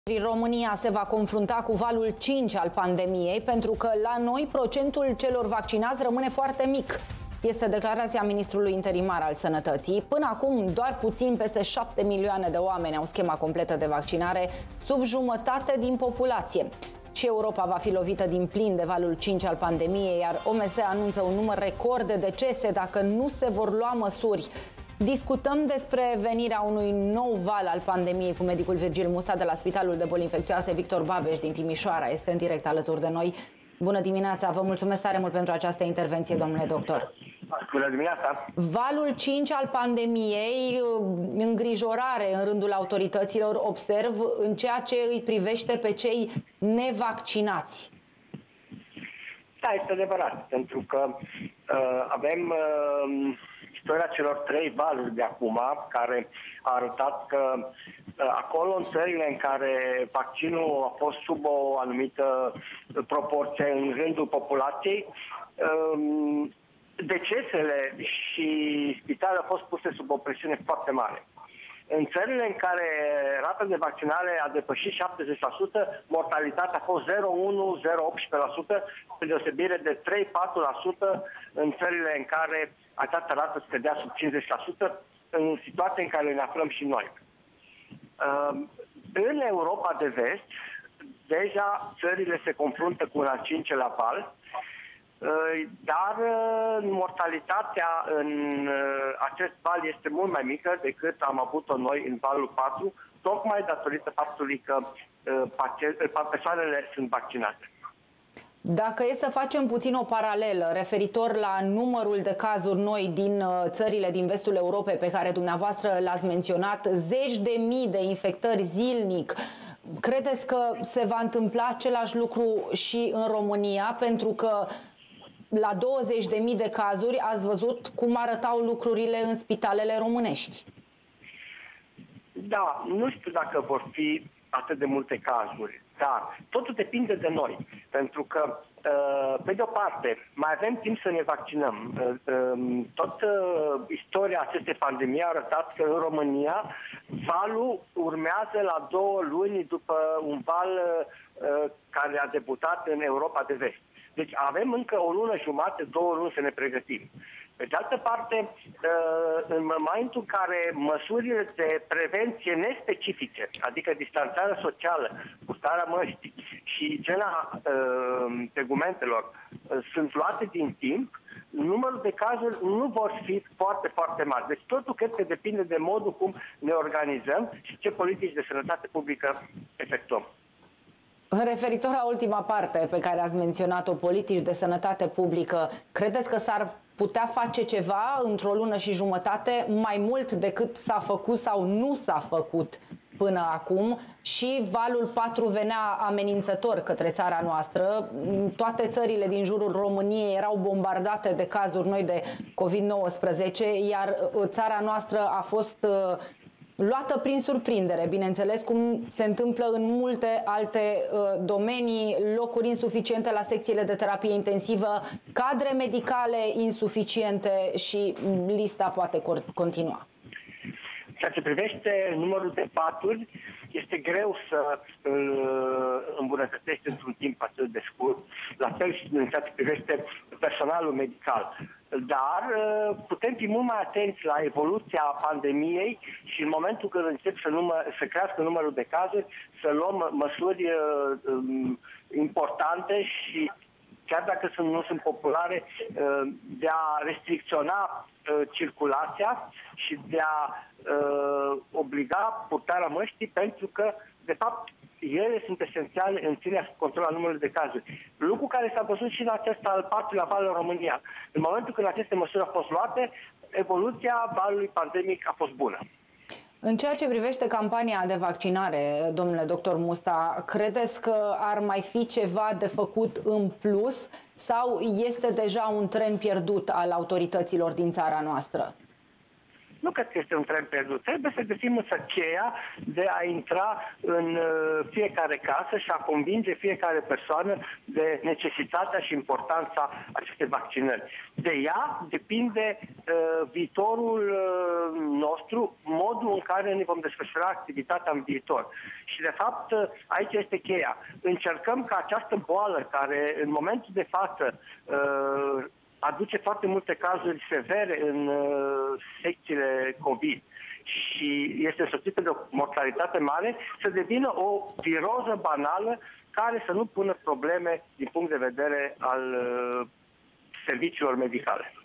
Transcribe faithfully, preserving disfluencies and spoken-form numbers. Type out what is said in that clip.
România se va confrunta cu valul cinci al pandemiei pentru că la noi procentul celor vaccinați rămâne foarte mic. Este declarația ministrului interimar al Sănătății. Până acum, doar puțin peste șapte milioane de oameni au schema completă de vaccinare, sub jumătate din populație. Și Europa va fi lovită din plin de valul cinci al pandemiei, iar O M S anunță un număr record de decese dacă nu se vor lua măsuri. Discutăm despre venirea unui nou val al pandemiei cu medicul Virgil Musta de la Spitalul de Boli Infecțioase Victor Babeș din Timișoara. Este în direct alături de noi. Bună dimineața! Vă mulțumesc tare mult pentru această intervenție, domnule doctor. Bună dimineața! Valul cinci al pandemiei, îngrijorare în rândul autorităților, observ în ceea ce îi privește pe cei nevaccinați. Da, este adevărat, pentru că uh, avem uh, istoria celor trei valuri de acum, care a arătat că uh, acolo, în țările în care vaccinul a fost sub o anumită proporție în rândul populației, uh, decesele și spitalele au fost puse sub o presiune foarte mare. În țările în care rata de vaccinare a depășit șaptezeci la sută, mortalitatea a fost zero virgulă unu - zero virgulă optsprezece la sută, pe deosebire de trei - patru la sută în țările în care această rată scădea sub cincizeci la sută, în situația în care ne aflăm și noi. În Europa de Vest, deja țările se confruntă cu un al cincelea val, dar mortalitatea în acest val este mult mai mică decât am avut-o noi în valul patru, tocmai datorită faptului că persoanele sunt vaccinate. Dacă e să facem puțin o paralelă referitor la numărul de cazuri noi din țările din vestul Europei pe care dumneavoastră l-ați menționat, zeci de mii de infectări zilnic, credeți că se va întâmpla același lucru și în România? Pentru că la douăzeci de mii de cazuri ați văzut cum arătau lucrurile în spitalele românești. Da, nu știu dacă vor fi atât de multe cazuri, dar totul depinde de noi. Pentru că, pe de o parte, mai avem timp să ne vaccinăm. Tot istoria acestei pandemii a arătat că în România valul urmează la două luni după un val care a debutat în Europa de Vest. Deci avem încă o lună jumate, două luni să ne pregătim. Pe de altă parte, în momentul în care măsurile de prevenție nespecifice, adică distanțarea socială, purtarea măștii și igiena tegumentelor sunt luate din timp, numărul de cazuri nu vor fi foarte, foarte mari. Deci totul cred că depinde de modul cum ne organizăm și ce politici de sănătate publică efectuăm. Referitor la ultima parte pe care ați menționat-o, politici de sănătate publică, credeți că s-ar putea face ceva într-o lună și jumătate mai mult decât s-a făcut sau nu s-a făcut până acum? Și valul patru venea amenințător către țara noastră. Toate țările din jurul României erau bombardate de cazuri noi de COVID nouăsprezece, iar țara noastră a fost luată prin surprindere, bineînțeles, cum se întâmplă în multe alte uh, domenii, locuri insuficiente la secțiile de terapie intensivă, cadre medicale insuficiente și lista poate continua. Ceea ce privește numărul de paturi, este greu să îl îmbunătățești într-un timp atât de scurt, la fel și în ceea ce privește personalul medical. Dar putem fi mult mai atenți la evoluția pandemiei și în momentul când încep să, număr, să crească numărul de cazuri, să luăm măsuri um, importante și chiar dacă sunt, nu sunt populare, de a restricționa circulația și de a obliga purtarea măștii, pentru că, de fapt, ele sunt esențiale în ținerea sub control a numărului de cazuri. Lucru care s-a văzut și în acest al patrulea val în România. În momentul când aceste măsuri au fost luate, evoluția valului pandemic a fost bună. În ceea ce privește campania de vaccinare, domnule doctor Musta, credeți că ar mai fi ceva de făcut în plus sau este deja un tren pierdut al autorităților din țara noastră? Nu cred că este un tren pierdut. Trebuie să găsim însă cheia de a intra în fiecare casă și a convinge fiecare persoană de necesitatea și importanța acestei vaccinări. De ea depinde uh, viitorul uh, nostru, modul în care ne vom desfășura activitatea în viitor. Și de fapt aici este cheia. Încercăm ca această boală, care în momentul de față uh, aduce foarte multe cazuri severe în uh, secțiile COVID și este însoțită de o mortalitate mare, să devină o viroză banală care să nu pună probleme din punct de vedere al uh, serviciilor medicale.